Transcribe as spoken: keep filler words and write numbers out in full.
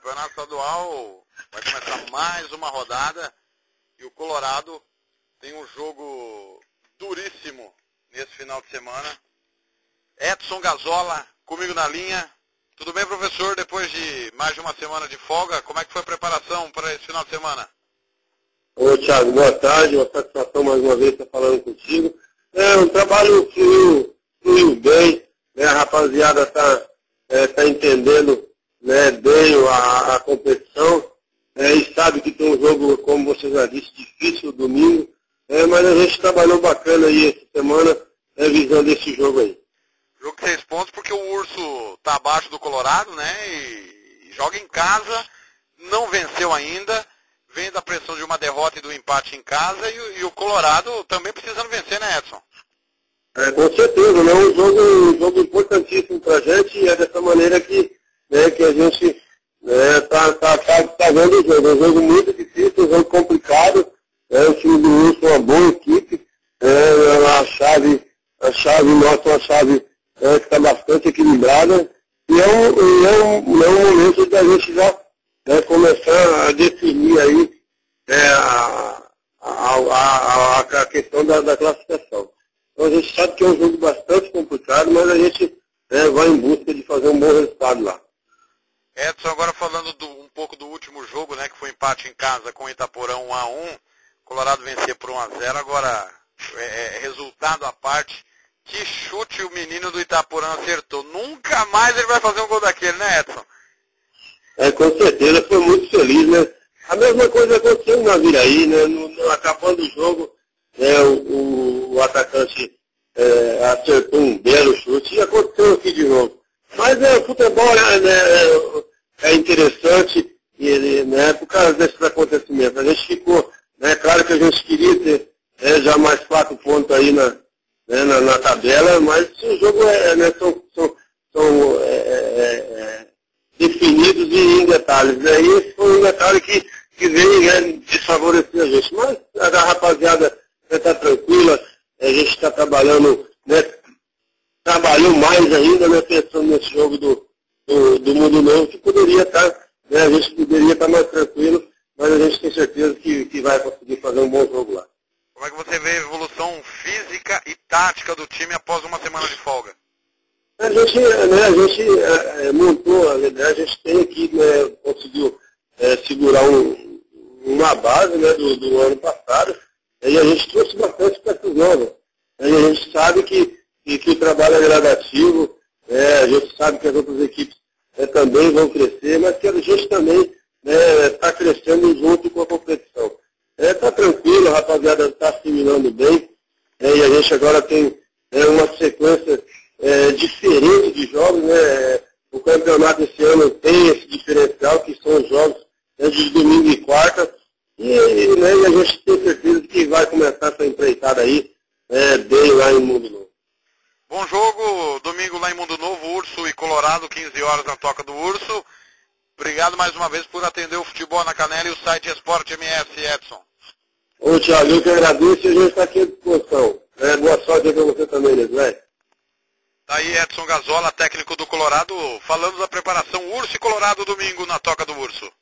Campeonato Estadual vai começar mais uma rodada e o Colorado tem um jogo duríssimo nesse final de semana. Edson Gazola, comigo na linha. Tudo bem, professor? Depois de mais de uma semana de folga, como é que foi a preparação para esse final de semana? Ô, Thiago, boa tarde. Uma satisfação mais uma vez estar falando contigo. É, um trabalho fluiu, fluiu bem, né? A rapaziada está é, tá entendendo, né, bem a, a competição, é, e sabe que tem um jogo, como você já disse, difícil domingo, é, mas a gente trabalhou bacana aí essa semana, é, visando esse jogo aí. Jogo de seis pontos porque o Urso está abaixo do Colorado, né, e, e joga em casa, não venceu ainda, vem da pressão de uma derrota e do empate em casa, e, e o Colorado também precisando vencer, né, Edson? É, com certeza, né? Um jogo, um jogo importantíssimo para a gente, e é dessa maneira que, né, que a gente está né, tá, tá, tá vendo o jogo. É um jogo muito difícil, um jogo complicado. É, o time do Urso é uma boa equipe. É, a chave, a chave nossa é uma chave é, que está bastante equilibrada. E é um, é um, é um momento da gente já né, começar a definir aí é, a, a, a, a, a questão da, da classificação. Então a gente sabe que é um jogo bastante complicado, mas a gente né, vai em busca de fazer um bom resultado lá. Edson, agora falando do, um pouco do último jogo, né, que foi empate em casa com o Itaporã um a um, Colorado vencia por um a zero, agora é, é, resultado à parte, que chute o menino do Itaporã acertou. Nunca mais ele vai fazer um gol daquele, né, Edson? É, com certeza, foi muito feliz, né? A mesma coisa aconteceu na Viraí, né? No, no, acabando o jogo, né, o, o atacante é, acertou um belo chute e aconteceu aqui de novo. Mas é, o futebol é, né, é interessante e, né, por causa desses acontecimentos. A gente ficou, né, claro que a gente queria ter é, já mais quatro pontos aí na, né, na, na tabela, mas o jogo é, né, são, são, são é, é, definidos em detalhes. Né, e esse foi um detalhe que, que veio né, desfavorecer a gente. Mas a rapaziada está tranquila, a gente está trabalhando, né, trabalhou mais ainda, né, pensando nesse jogo do, do, do Mundo Novo, que poderia estar, né, a gente poderia estar mais tranquilo, mas a gente tem certeza que, que vai conseguir fazer um bom jogo lá. Como é que você vê a evolução física e tática do time após uma semana de folga? A gente, né, a gente é, montou, né, a gente tem aqui, né, conseguiu é, segurar um, uma base né, do, do ano passado, e a gente trouxe bastante peças novas. E a gente sabe que, que, que o trabalho é gradativo, é, a gente sabe que as outras equipes é, também vão crescer, mas que a gente também está né, crescendo junto com a competição. Está é, tranquilo, a rapaziada está assimilando bem, é, e a gente agora tem é, uma sequência é, diferente de jogos. Né, o campeonato esse ano tem esse diferencial, que são os jogos é, de domingo e quarta, e, né, e a gente tem certeza que vai começar essa empreitada aí é, bem lá em Mundo Novo. Bom jogo, domingo lá em Mundo Novo, Urso e Colorado, quinze horas na Toca do Urso. Obrigado mais uma vez por atender o Futebol na Canela e o site Esporte M S, Edson. Ô, Thiago, eu que agradeço e a gente está aqui à disposição. É, boa sorte para você também, né? Tá aí Edson Gazola, técnico do Colorado, falando da preparação Urso e Colorado domingo na Toca do Urso.